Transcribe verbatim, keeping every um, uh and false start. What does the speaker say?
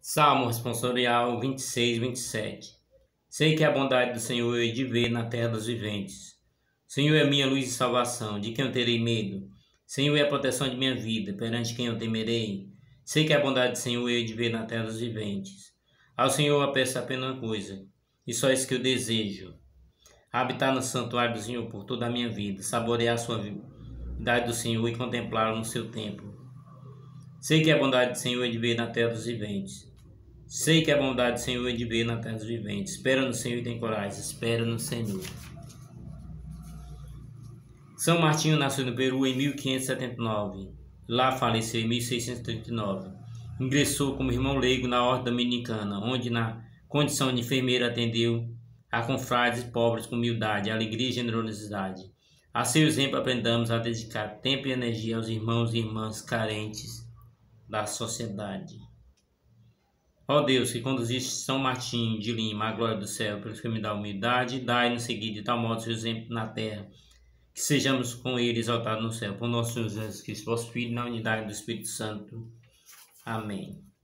Salmo responsorial vinte e seis, vinte e sete. Sei que a bondade do Senhor é de ver na terra dos viventes. Senhor é minha luz e salvação, de quem eu terei medo? Senhor é a proteção de minha vida, perante quem eu temerei? Sei que a bondade do Senhor é de ver na terra dos viventes. Ao Senhor eu peço apenas uma coisa, e só isso que eu desejo: habitar no santuário do Senhor por toda a minha vida, saborear a sua bondade do Senhor e contemplá-lo no seu templo. Sei que a bondade do Senhor é de ver na terra dos viventes. Sei que a bondade do Senhor é de ver na terra dos viventes. Espera no Senhor e tem coragem. Espera no Senhor. São Martinho nasceu no Peru em mil quinhentos e setenta e nove. Lá faleceu em mil seiscentos e trinta e nove. Ingressou como irmão leigo na Ordem Dominicana, onde na condição de enfermeiro atendeu a confrades pobres com humildade, alegria e generosidade. A seu exemplo aprendamos a dedicar tempo e energia aos irmãos e irmãs carentes da sociedade. Ó Deus, que conduziste São Martinho de Lima à glória do céu, pelos que me dá humildade, dai-nos seguir de tal modo seu exemplo na terra, que sejamos com ele exaltados no céu. Por nosso Senhor Jesus Cristo, vosso Filho, na unidade do Espírito Santo. Amém.